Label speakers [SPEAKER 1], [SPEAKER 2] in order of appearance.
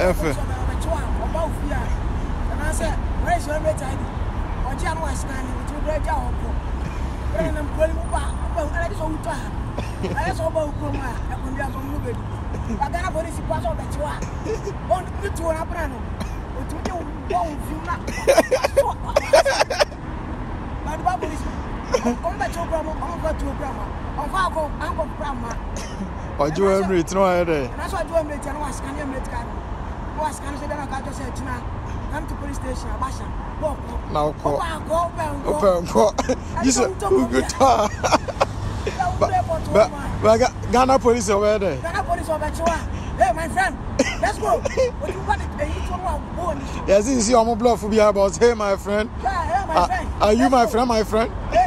[SPEAKER 1] Efe.
[SPEAKER 2] And I said, where is your rate ID? Or Jan was standing with your bread job. And I'm calling about I just want to have. I just about Kuma, I can be a movie. I got a police pass on the tour. On the two and a brand. Or to you, won't you not? But the Bible is on the two grandma, on to grandma, on Falco, Uncle Grandma.
[SPEAKER 1] Or do you ever eat no idea?
[SPEAKER 2] And that's what you made and was can you make can. Was can say that I got to say tonight. Come to police station, Abasha.
[SPEAKER 1] Now,
[SPEAKER 2] go.
[SPEAKER 1] You said, good talk. But Ghana police over there.
[SPEAKER 2] Ghana police over there. Hey, my friend, let's go. What you want to
[SPEAKER 1] yes, this is your bluff for me about. Hey, my friend.
[SPEAKER 2] Yeah, my friend.
[SPEAKER 1] Are you my friend, my friend?